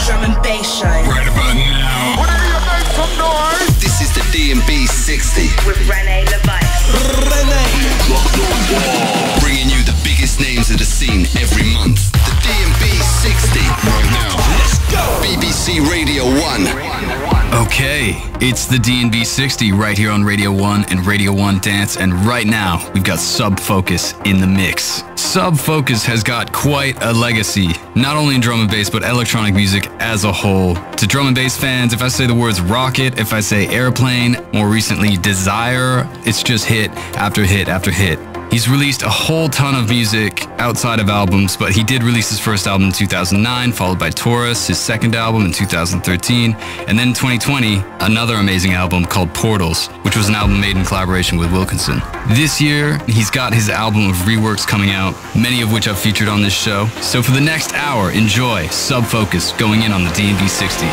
Drum and Bass Show. Right about now. Whenever you make some noise. This is the D&B 60. With Rene Levice. Bringing you the biggest names of the scene every month. The D&B 60. Right now. Let's go. BBC Radio 1. Okay, it's the D&B 60 right here on Radio 1 and Radio 1 Dance. And right now, we've got Sub Focus in the mix. Sub Focus has got quite a legacy, not only in drum and bass, but electronic music as a whole. To drum and bass fans, if I say the words rocket, if I say airplane, more recently desire, it's just hit after hit after hit. He's released a whole ton of music outside of albums, but he did release his first album in 2009, followed by Taurus, his second album in 2013, and then in 2020, another amazing album called Portals, which was an album made in collaboration with Wilkinson. This year, he's got his album of reworks coming out, many of which I've featured on this show. So for the next hour, enjoy Sub Focus going in on the D&B 60.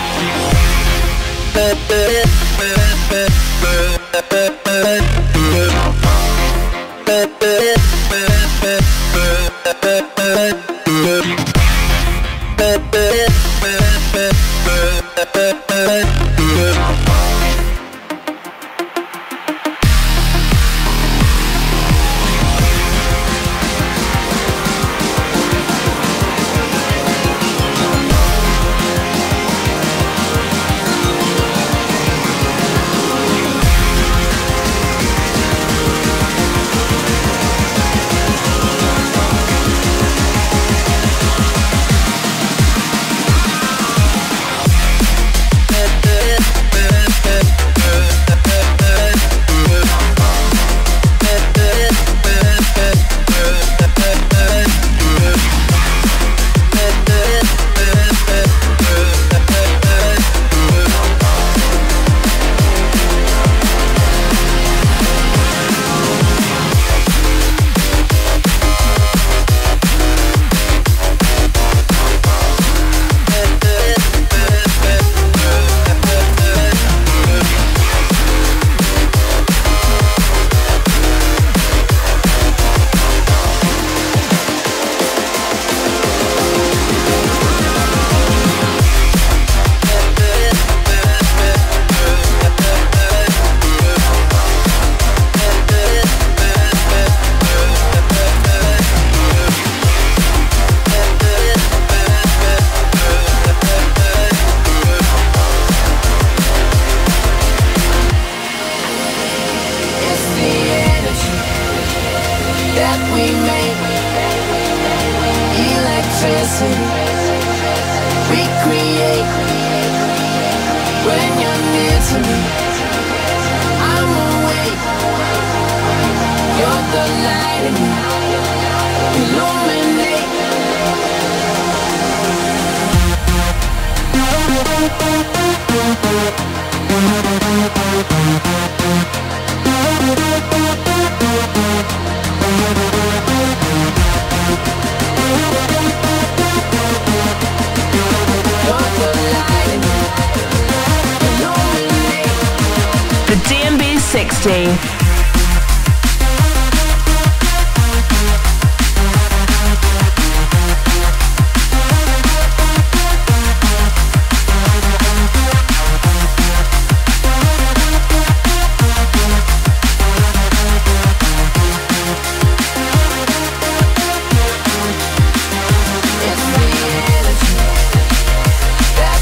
The D&B 60.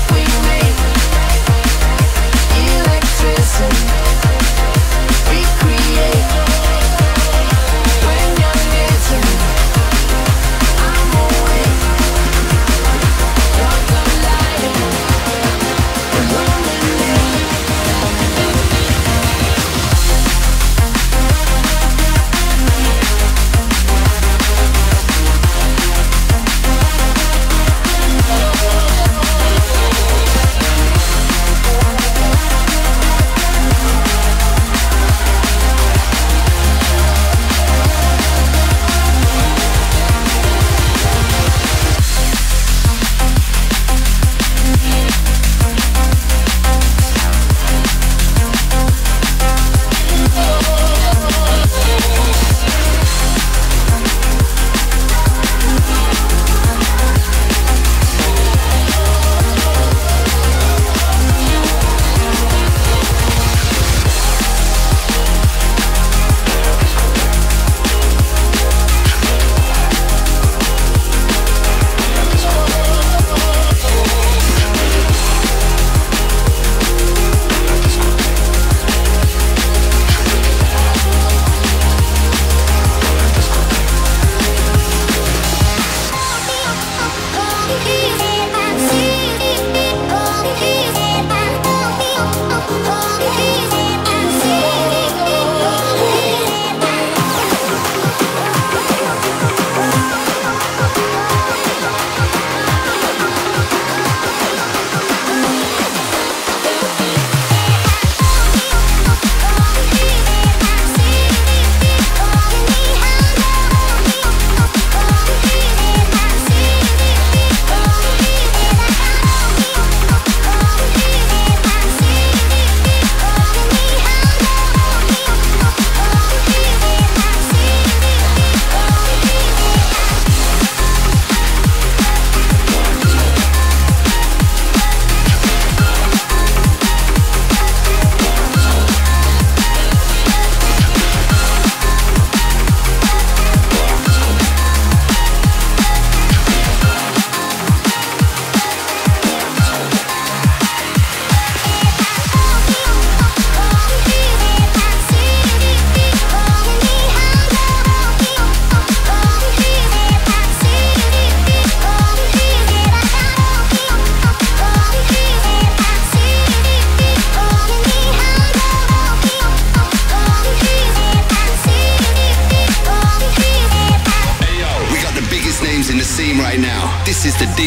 Electricity, recreate.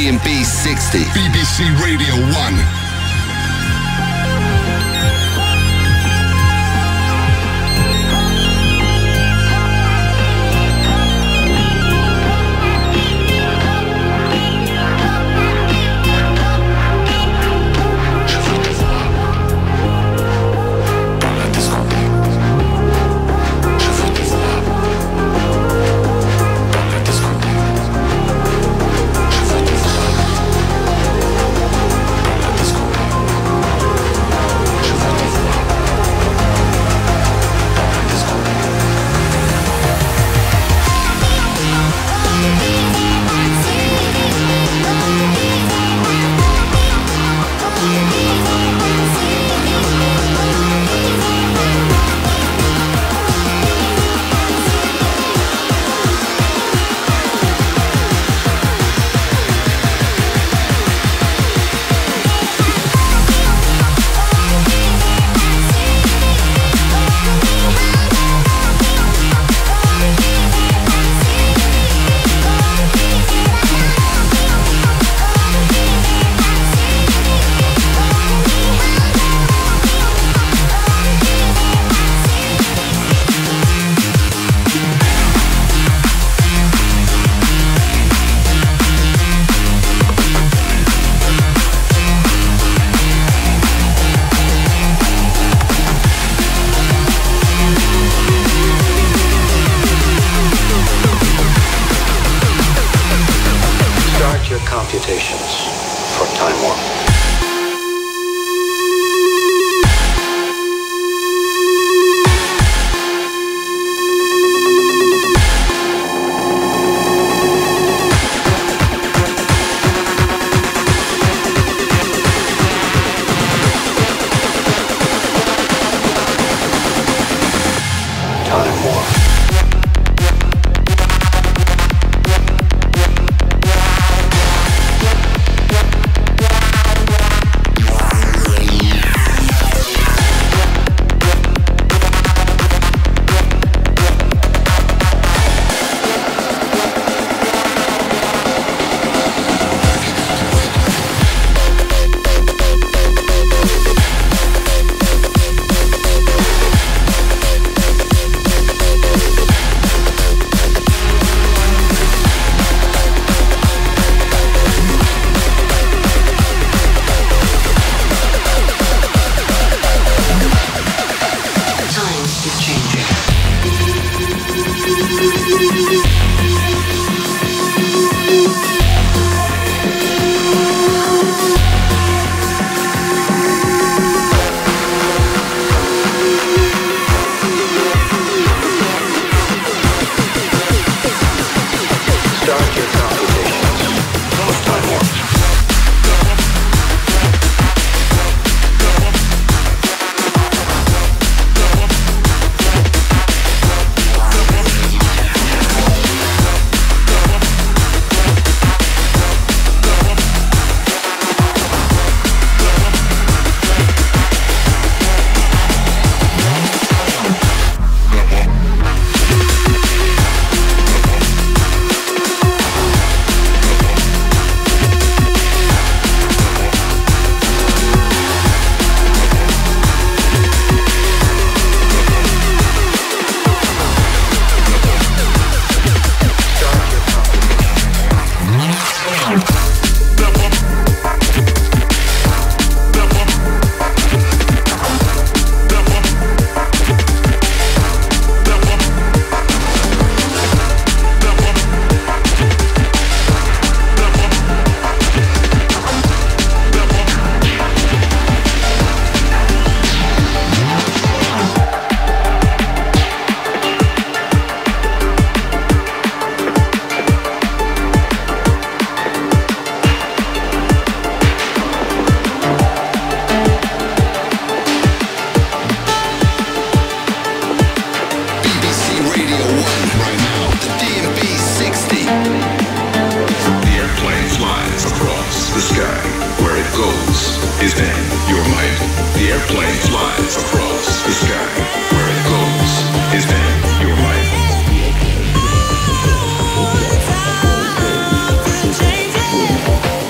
D&B 60. BBC Radio 1. airplane flies across the sky. Where it goes is in your mind. Changing.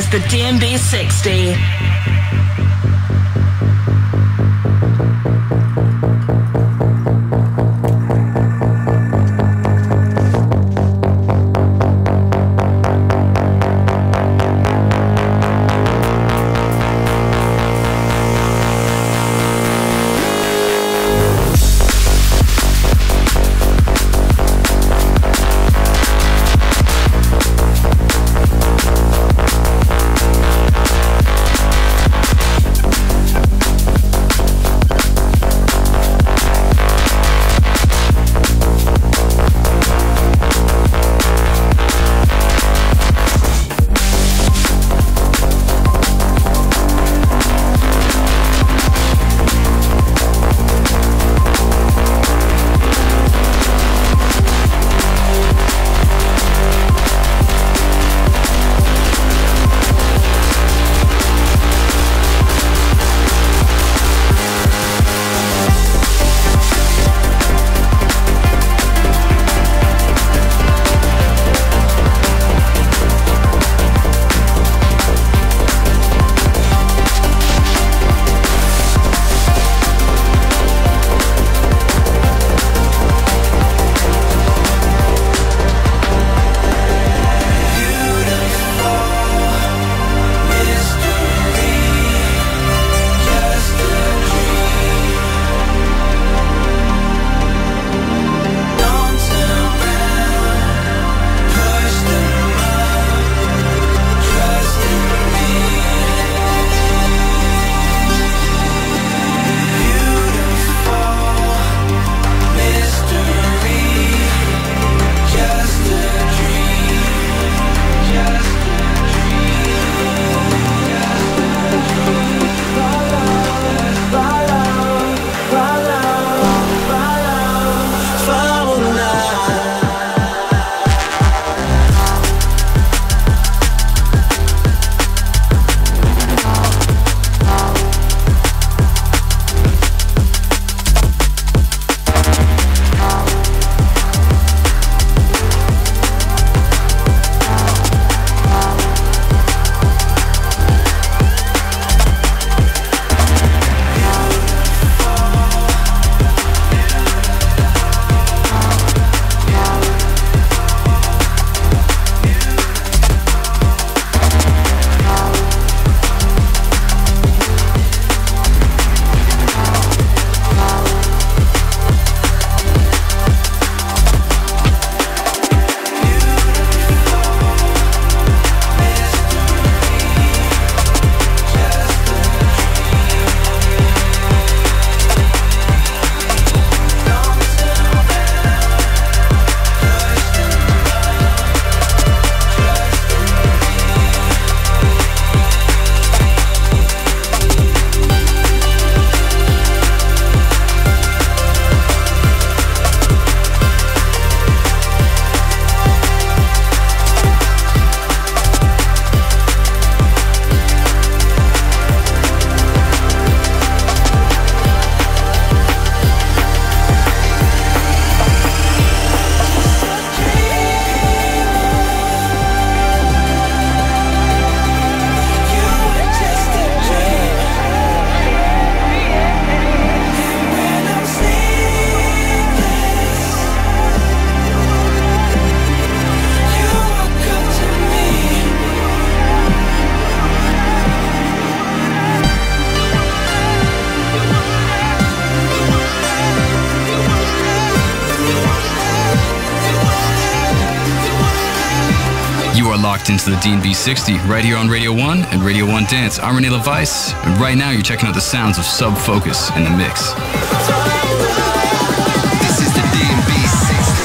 the DNB 60. locked into the DNB 60 right here on Radio 1 and Radio 1 Dance. I'm Renee LeVice, and right now you're checking out the sounds of Sub Focus in the mix. This is the DNB 60.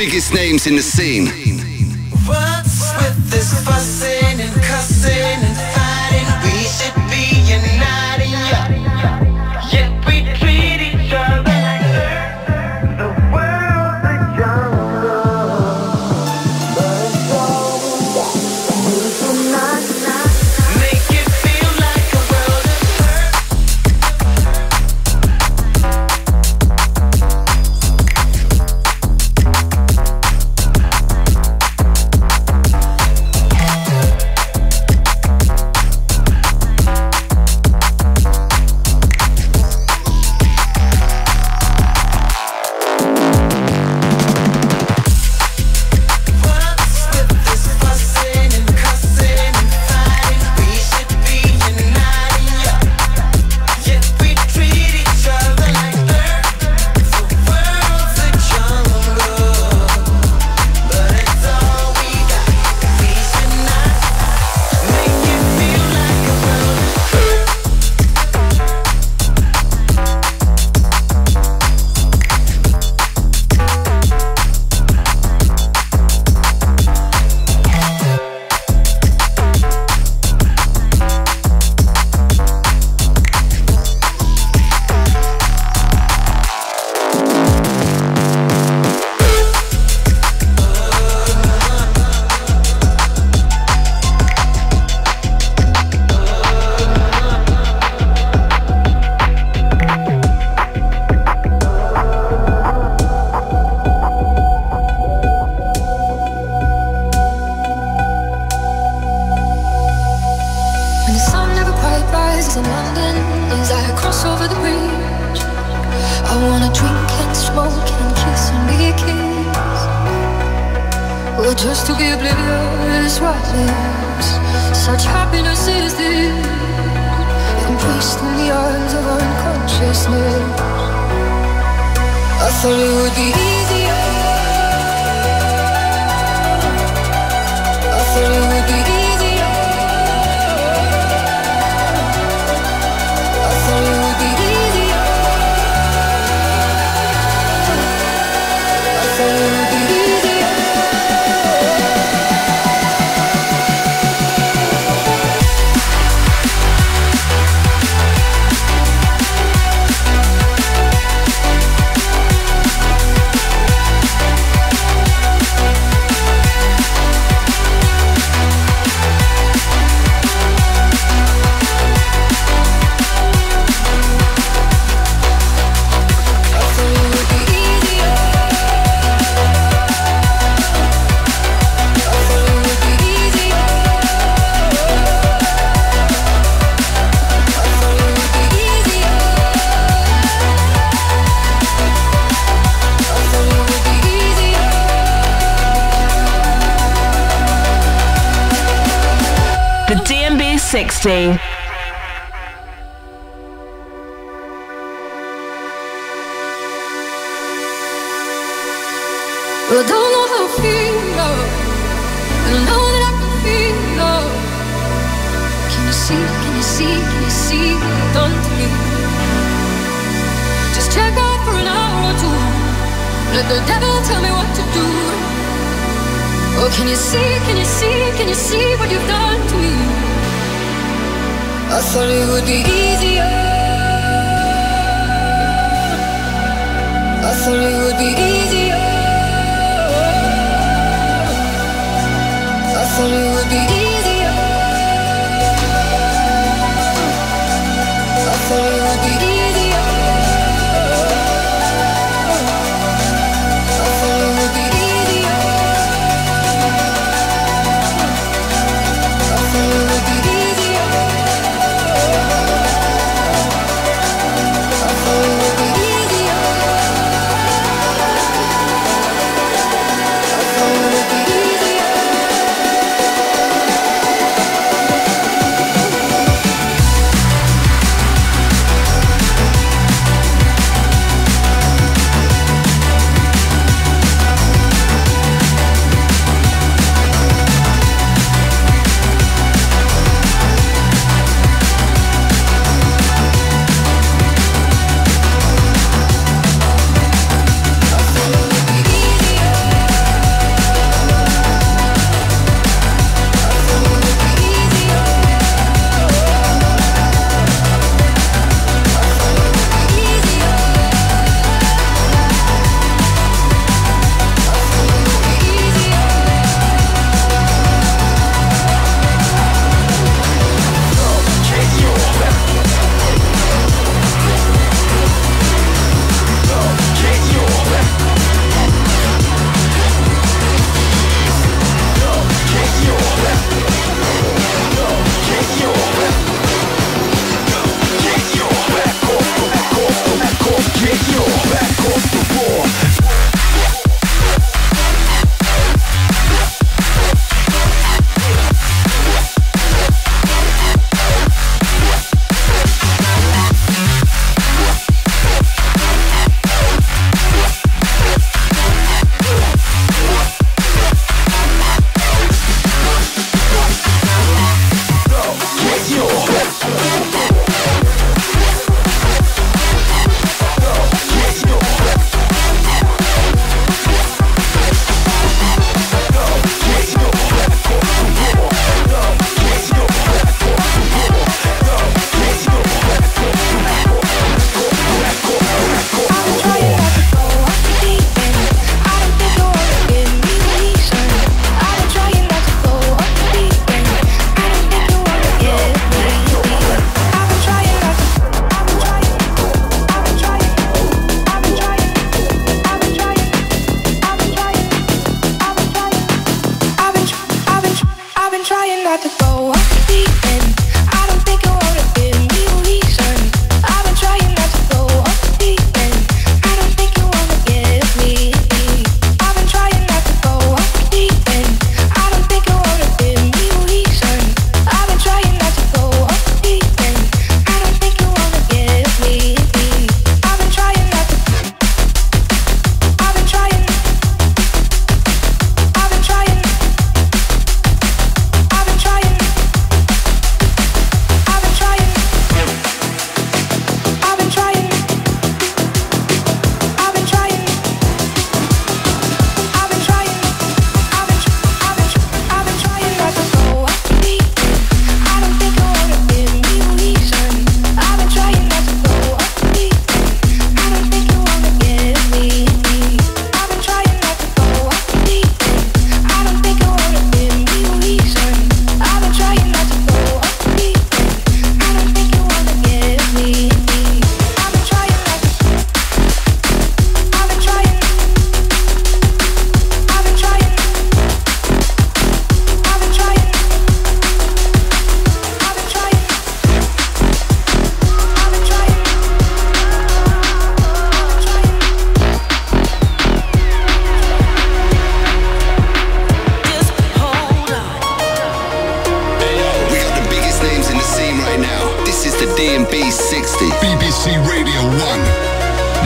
biggest names in the scene. What's with this fussing and cussing and fighting? We should be united, yeah. Yet we treat each other like the world's a jungle. But it's all we got. Make it feel like a world of hurt. Just to be oblivious what lives. Such happiness is this, embraced in the arms of unconsciousness. I thought it would be easier. I thought it would be easier. I thought it would be easier. I thought it would be easier. The DMB 60. Well, I don't know how I feel, love, but I know that I can feel love. Can you see, can you see, can you see what you've done to me? Just check out for an hour or two, let the devil tell me what to do. Oh, can you see, can you see, can you see what you've done to me? I thought it would be easier. I thought it would be easier. I thought it would be easier. I thought it would be easier. I thought it would be easier. I thought it would be easier. I thought it would be easier. I thought it would be easier.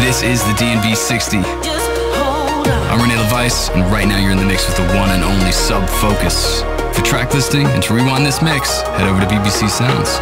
This is the DNB 60. I'm Rene LaVice, and right now you're in the mix with the one and only Sub Focus. For track listing and to rewind this mix, head over to BBC Sounds.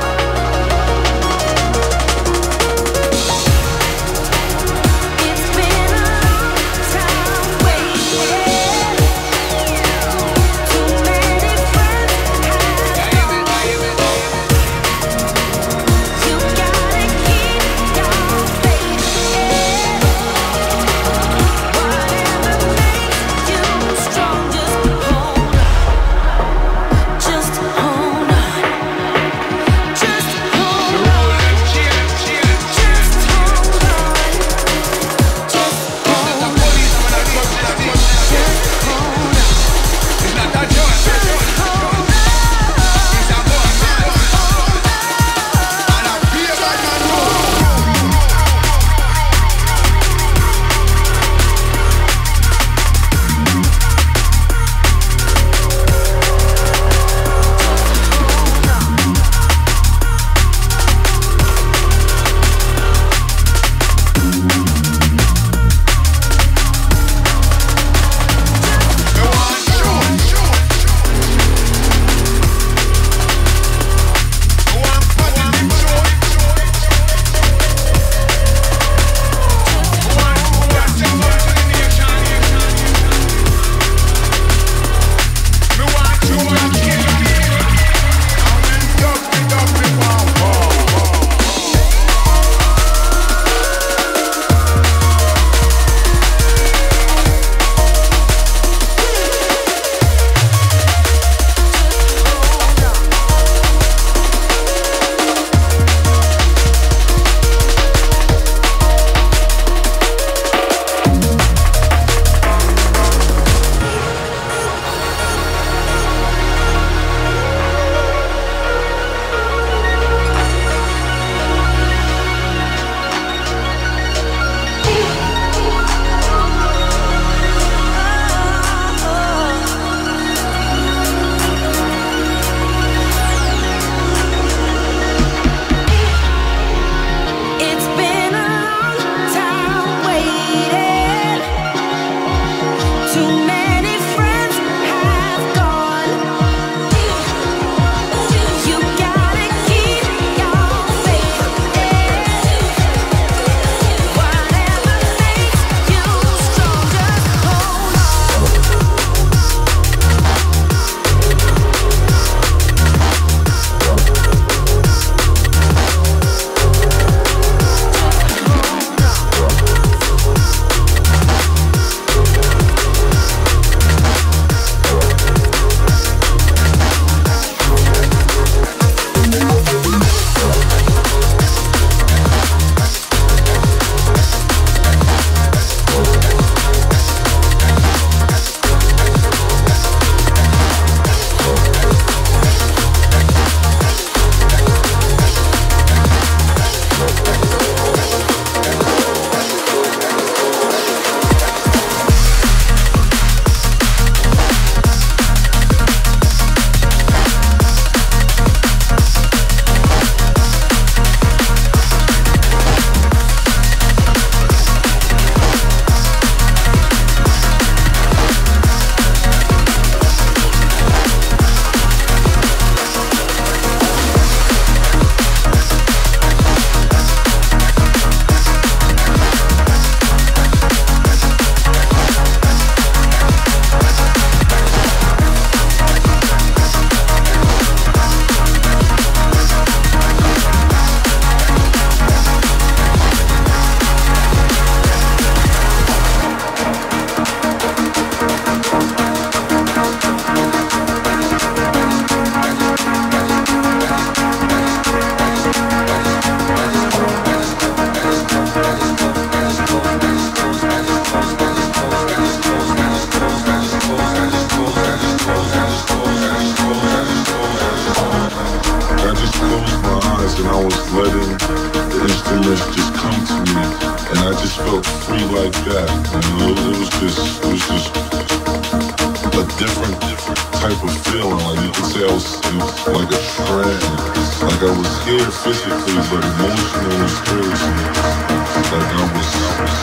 Like I was here physically, but emotionally and spiritually. Like I was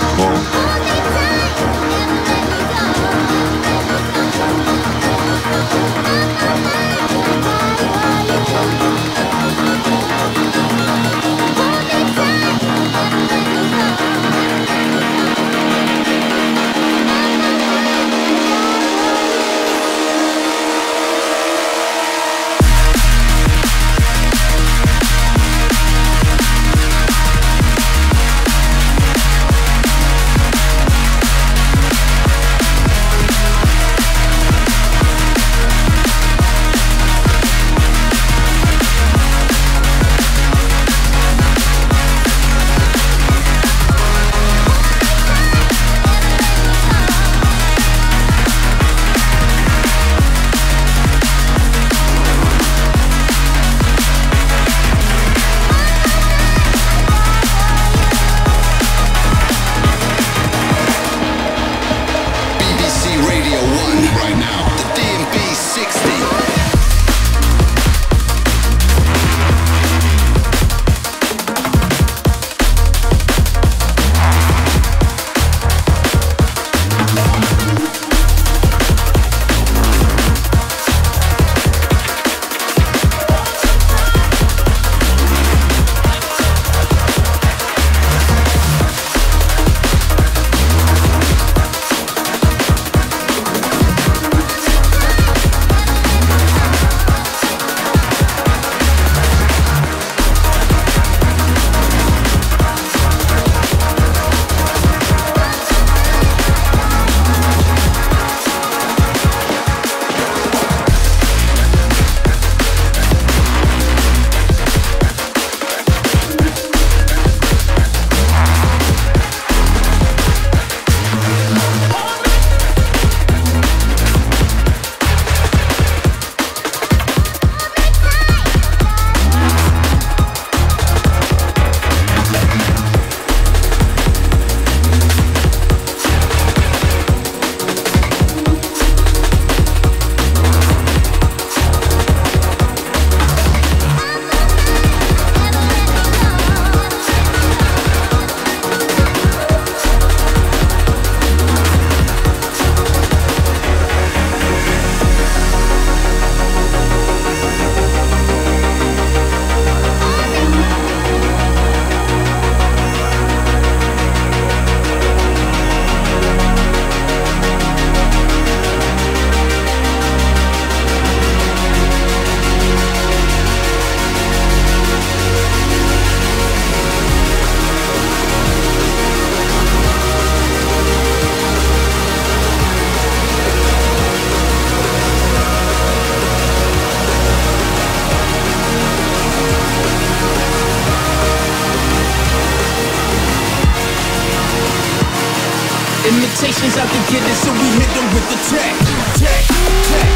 Imitations out to get it, so we hit them with the tech, tech, tech.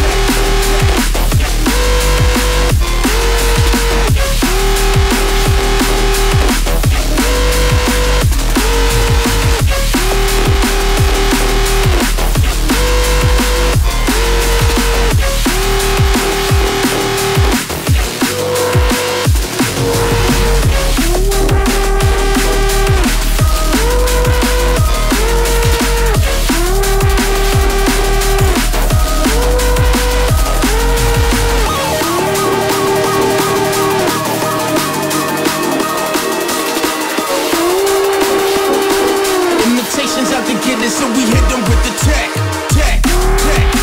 Out to get it, so we hit them with the tech, tech, tech,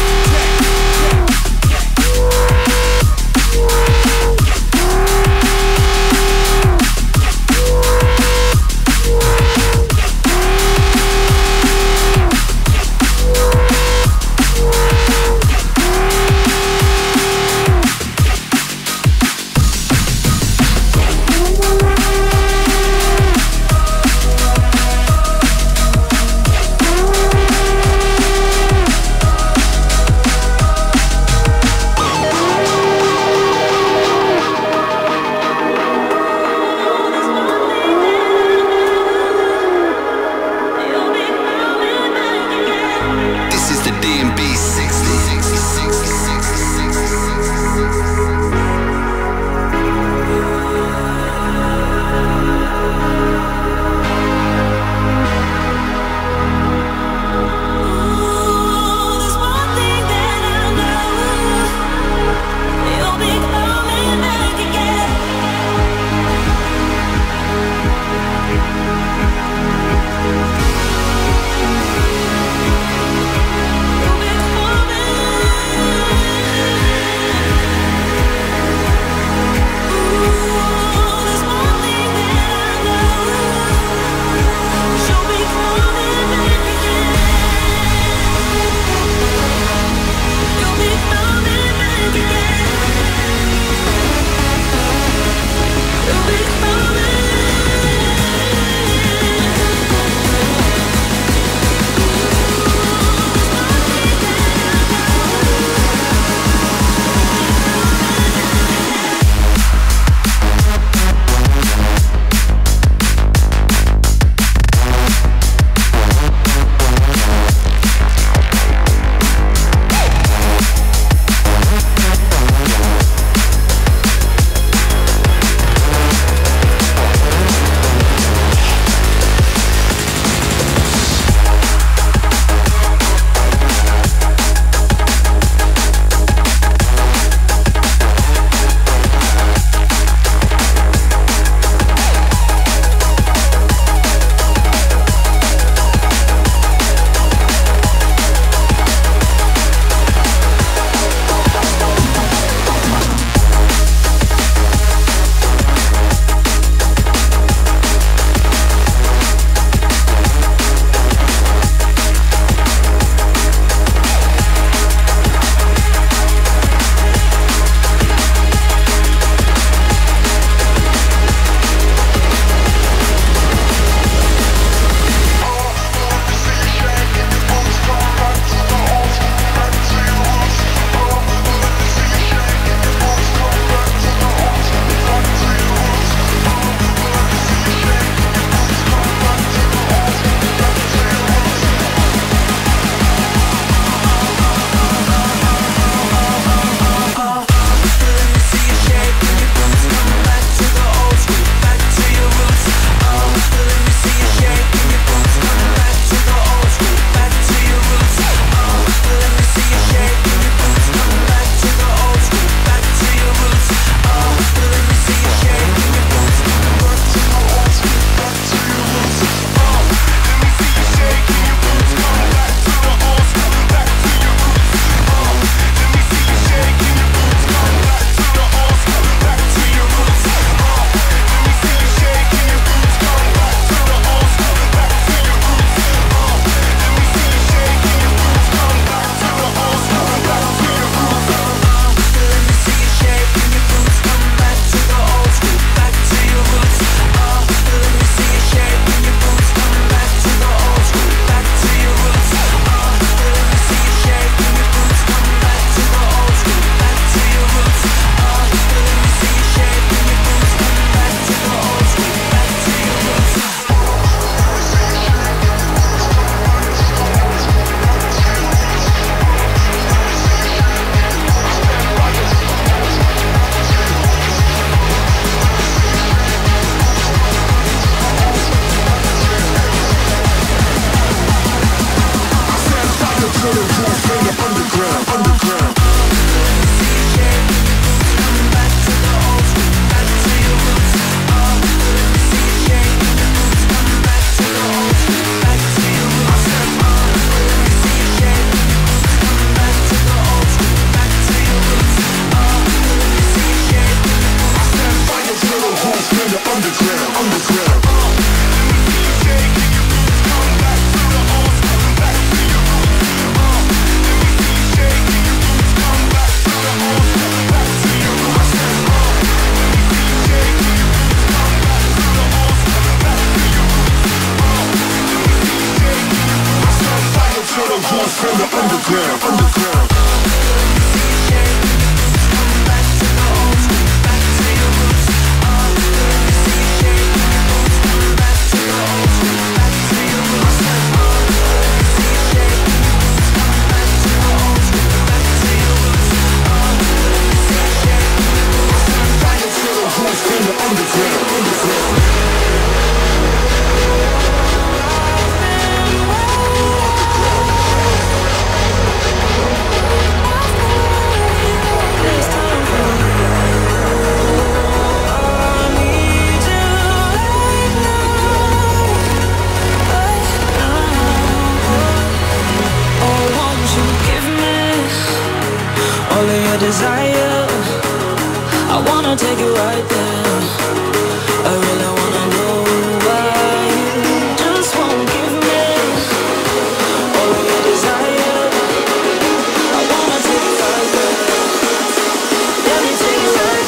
Desire, I wanna take you right there. I really wanna know why you just won't give me all of your desire. I wanna take you right there. Let me take you right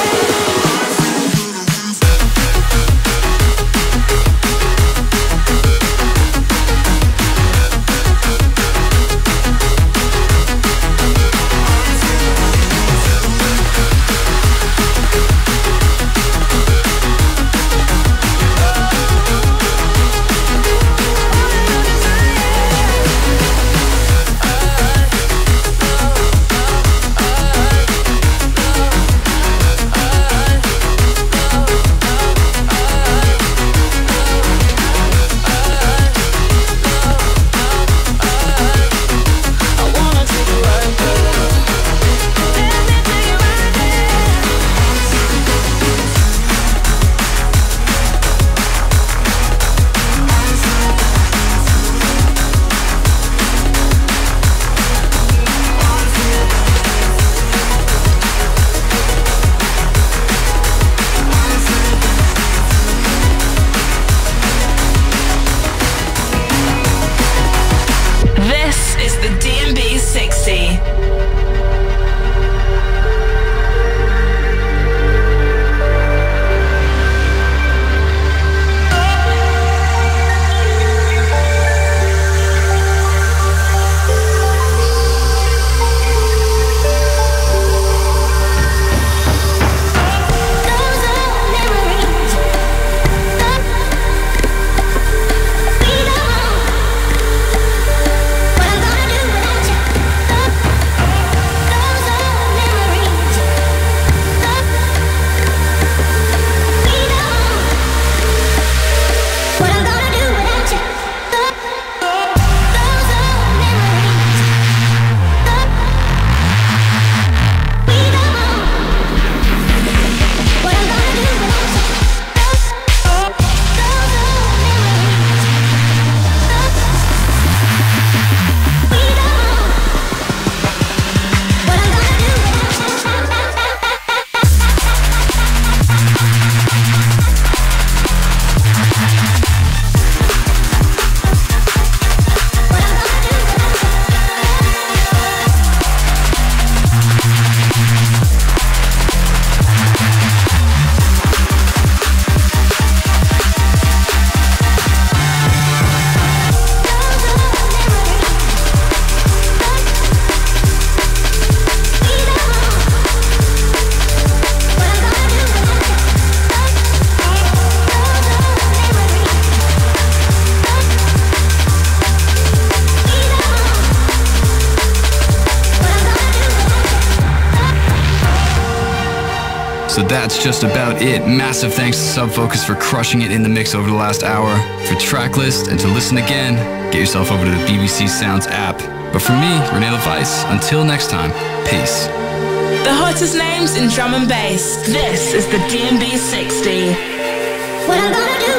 So that's just about it. Massive thanks to Sub Focus for crushing it in the mix over the last hour. For track list and to listen again, get yourself over to the BBC Sounds app. But for me, Renee LaVice, until next time, peace. The hottest names in drum and bass. This is the DNB 60. What I'm gonna do